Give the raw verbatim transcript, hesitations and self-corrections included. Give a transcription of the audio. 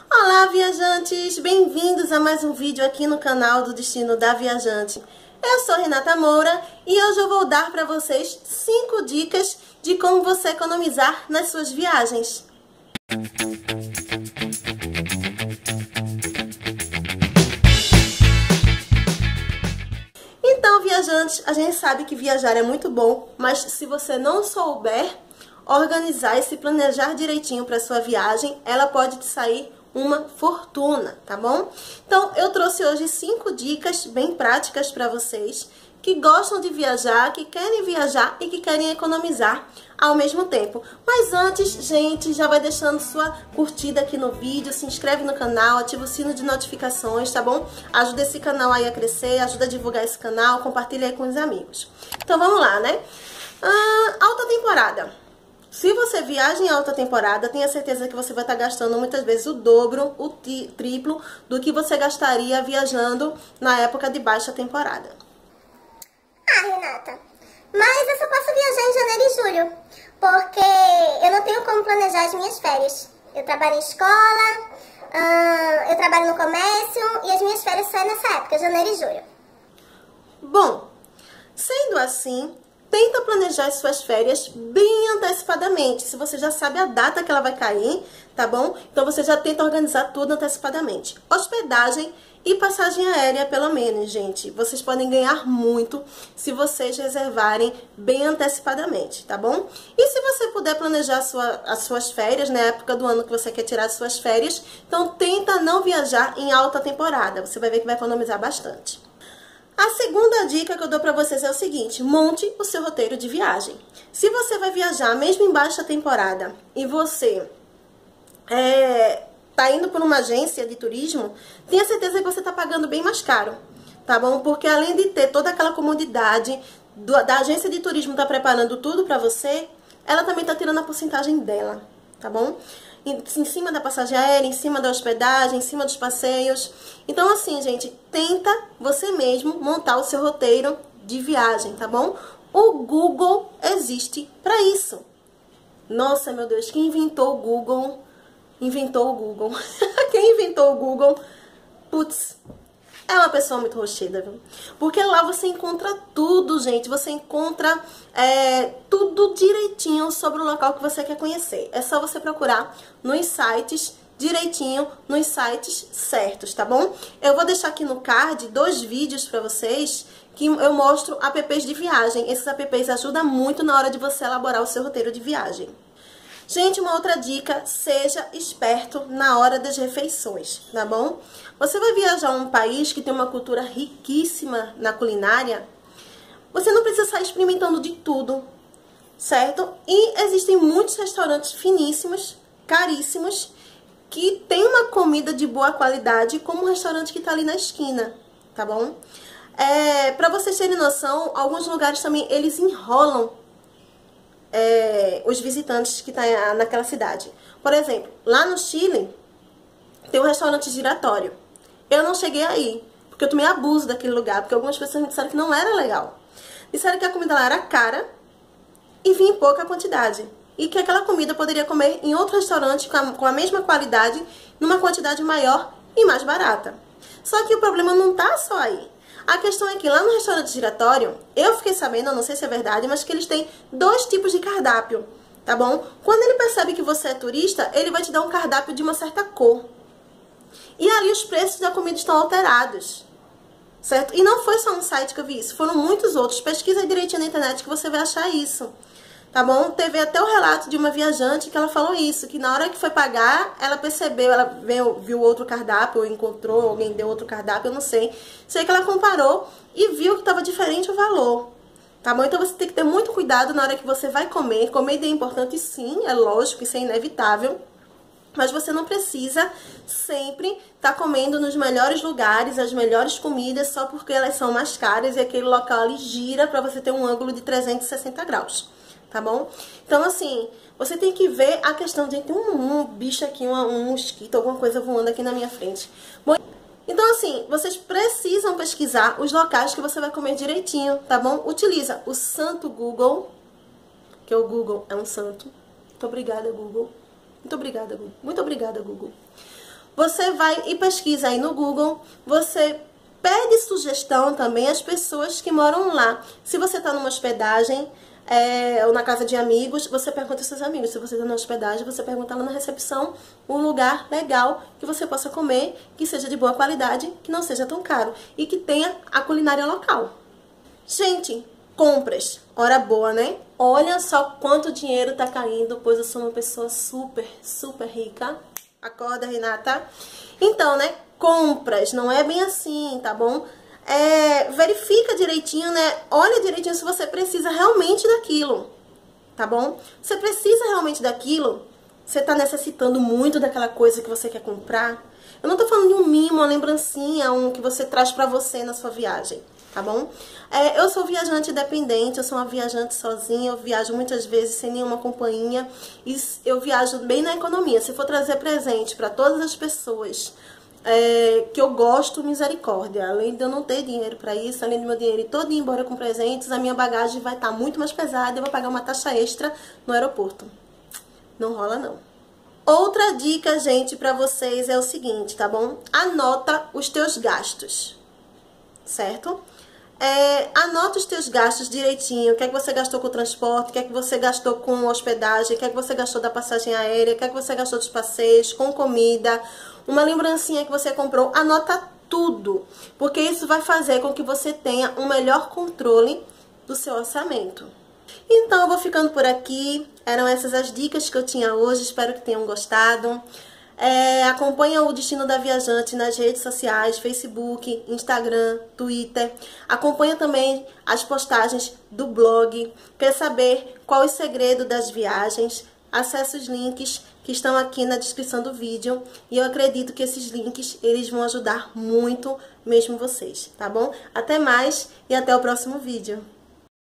Olá, viajantes! Bem-vindos a mais um vídeo aqui no canal do Destino da Viajante. Eu sou Renata Moura e hoje eu vou dar para vocês cinco dicas de como você economizar nas suas viagens. Então, viajantes, a gente sabe que viajar é muito bom, mas se você não souber organizar e se planejar direitinho para sua viagem, ela pode te sair uma fortuna, tá bom? Então, eu trouxe hoje cinco dicas bem práticas para vocês que gostam de viajar, que querem viajar e que querem economizar ao mesmo tempo. Mas antes, gente, já vai deixando sua curtida aqui no vídeo, se inscreve no canal, ativa o sino de notificações, tá bom? Ajuda esse canal aí a crescer, ajuda a divulgar esse canal, compartilha aí com os amigos. Então, vamos lá, né? Ah, alta temporada. Se você viaja em alta temporada, tenha certeza que você vai estar gastando muitas vezes o dobro, o triplo do que você gastaria viajando na época de baixa temporada. Ah, Renata, mas eu só posso viajar em janeiro e julho, porque eu não tenho como planejar as minhas férias. Eu trabalho em escola, hum, eu trabalho no comércio e as minhas férias só é nessa época, janeiro e julho. Bom, sendo assim, tenta planejar as suas férias bem antecipadamente, se você já sabe a data que ela vai cair, tá bom? Então você já tenta organizar tudo antecipadamente. Hospedagem e passagem aérea, pelo menos, gente. Vocês podem ganhar muito se vocês reservarem bem antecipadamente, tá bom? E se você puder planejar a sua, as suas férias, na época do ano que você quer tirar as suas férias, então tenta não viajar em alta temporada, você vai ver que vai economizar bastante. A segunda dica que eu dou pra vocês é o seguinte: monte o seu roteiro de viagem. Se você vai viajar mesmo em baixa temporada e você é, tá indo por uma agência de turismo, tenha certeza que você tá pagando bem mais caro, tá bom? Porque além de ter toda aquela comodidade do, da agência de turismo tá preparando tudo pra você, ela também tá tirando a porcentagem dela, tá bom? Em cima da passagem aérea, em cima da hospedagem, em cima dos passeios. Então, assim, gente, tenta você mesmo montar o seu roteiro de viagem, tá bom? O Google existe para isso. Nossa, meu Deus, quem inventou o Google? Inventou o Google. Quem inventou o Google? Putz, é uma pessoa muito rochida, viu? Porque lá você encontra tudo, gente. Você encontra é, tudo direitinho sobre o local que você quer conhecer. É só você procurar nos sites direitinho, nos sites certos, tá bom? Eu vou deixar aqui no card dois vídeos pra vocês que eu mostro apps de viagem. Esses apps ajudam muito na hora de você elaborar o seu roteiro de viagem. Gente, uma outra dica, seja esperto na hora das refeições, tá bom? Você vai viajar a um país que tem uma cultura riquíssima na culinária, você não precisa sair experimentando de tudo, certo? E existem muitos restaurantes finíssimos, caríssimos, que tem uma comida de boa qualidade, como o restaurante que tá ali na esquina, tá bom? É, pra vocês terem noção, alguns lugares também, eles enrolam É, os visitantes que estão tá naquela cidade. Por exemplo, lá no Chile tem um restaurante giratório. Eu não cheguei aí, porque eu tomei abuso daquele lugar, porque algumas pessoas me disseram que não era legal. Disseram que a comida lá era cara e vinha em pouca quantidade. E que aquela comida poderia comer em outro restaurante com a, com a mesma qualidade, numa quantidade maior e mais barata. Só que o problema não tá só aí. A questão é que lá no restaurante giratório, eu fiquei sabendo, eu não sei se é verdade, mas que eles têm dois tipos de cardápio, tá bom? Quando ele percebe que você é turista, ele vai te dar um cardápio de uma certa cor. E ali os preços da comida estão alterados, certo? E não foi só um site que eu vi isso, foram muitos outros. Pesquisa aí direitinho na internet que você vai achar isso. Tá bom? Teve até o relato de uma viajante que ela falou isso, que na hora que foi pagar, ela percebeu, ela viu, viu outro cardápio, ou encontrou, alguém deu outro cardápio, eu não sei. Sei que ela comparou e viu que estava diferente o valor. Tá bom? Então você tem que ter muito cuidado na hora que você vai comer. Comer é importante sim, é lógico, isso é inevitável. Mas você não precisa sempre estar tá comendo nos melhores lugares, as melhores comidas, só porque elas são mais caras e aquele local ali gira para você ter um ângulo de trezentos e sessenta graus. Tá bom? Então, assim, você tem que ver a questão de ter um, um bicho aqui, um, um mosquito, alguma coisa voando aqui na minha frente. Bom, então, assim, vocês precisam pesquisar os locais que você vai comer direitinho, tá bom? Utiliza o santo Google, que o Google é um santo. Muito obrigada, Google. Muito obrigada, Google. Muito obrigada, Google. Você vai e pesquisa aí no Google, você pede sugestão também às pessoas que moram lá. Se você está numa hospedagem, é, ou na casa de amigos, você pergunta aos seus amigos. Se você está na hospedagem, você pergunta lá na recepção um lugar legal que você possa comer, que seja de boa qualidade, que não seja tão caro e que tenha a culinária local. Gente, compras, hora boa, né? Olha só quanto dinheiro tá caindo, pois eu sou uma pessoa super, super rica. Acorda, Renata. Então, né? Compras, não é bem assim, tá bom? É, verifica direitinho, né? Olha direitinho se você precisa realmente daquilo, tá bom? Você precisa realmente daquilo? Você tá necessitando muito daquela coisa que você quer comprar? Eu não tô falando de um mimo, uma lembrancinha, um que você traz pra você na sua viagem, tá bom? É, eu sou viajante independente, eu sou uma viajante sozinha, eu viajo muitas vezes sem nenhuma companhia e eu viajo bem na economia. Se for trazer presente pra todas as pessoas É, que eu gosto, misericórdia. Além de eu não ter dinheiro para isso, além do meu dinheiro ir todo embora com presentes, a minha bagagem vai estar muito mais pesada e eu vou pagar uma taxa extra no aeroporto. Não rola, não. Outra dica, gente, para vocês é o seguinte, tá bom? Anota os teus gastos, certo? É, anota os teus gastos direitinho. O que é que você gastou com o transporte, o que é que você gastou com hospedagem, o que é que você gastou da passagem aérea, o que é que você gastou dos passeios, com comida, uma lembrancinha que você comprou. Anota tudo, porque isso vai fazer com que você tenha um melhor controle do seu orçamento. Então eu vou ficando por aqui. Eram essas as dicas que eu tinha hoje, espero que tenham gostado. É, acompanha o Destino da Viajante nas redes sociais, Facebook, Instagram, Twitter. Acompanha também as postagens do blog. Quer saber qual é o segredo das viagens? Acesse os links que estão aqui na descrição do vídeo. E eu acredito que esses links, eles vão ajudar muito mesmo vocês, tá bom? Até mais e até o próximo vídeo.